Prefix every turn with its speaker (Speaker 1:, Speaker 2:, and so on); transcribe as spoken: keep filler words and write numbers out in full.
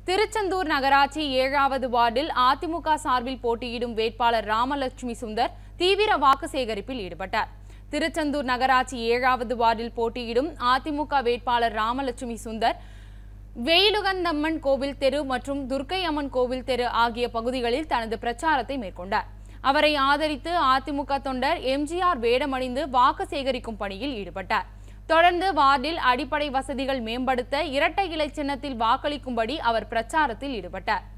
Speaker 1: திருச்செந்தூர் நகராட்சி ஏழாவது வார்டில் அதிமுக சார்பில் போட்டியிடும் வேட்பாளர் ராமலட்சுமி சுந்தர் தீவிர வாக்கு சேகரிப்பில் ஈடுபட்டார். திருச்செந்தூர் நகராட்சி ஏழாவது வார்டில் போட்டியிடும் அதிமுக வேட்பாளர் ராமலட்சுமி சுந்தர் வெயிலுகந்தம்மன் கோவில் தெரு மற்றும் துர்க்கை அம்மன் கோவில் தெரு ஆகிய பகுதிகளில் தனது பிரச்சாரத்தை மேற்கொண்டார். அவரை ஆதரித்து அதிமுக தொண்டர் எம்ஜிஆர் வேடமணிந்து வாக்கு சேகரிக்கும் பணியில் ஈடுபட்டார். தொடர்ந்து வார்டில் அடிப்படை வசதிகள் மேம்படுத்த இரட்டை இலை சின்னத்தில் வாக்களிக்கும்படி அவர் பிரச்சாரத்தில் ஈடுபட்டார்.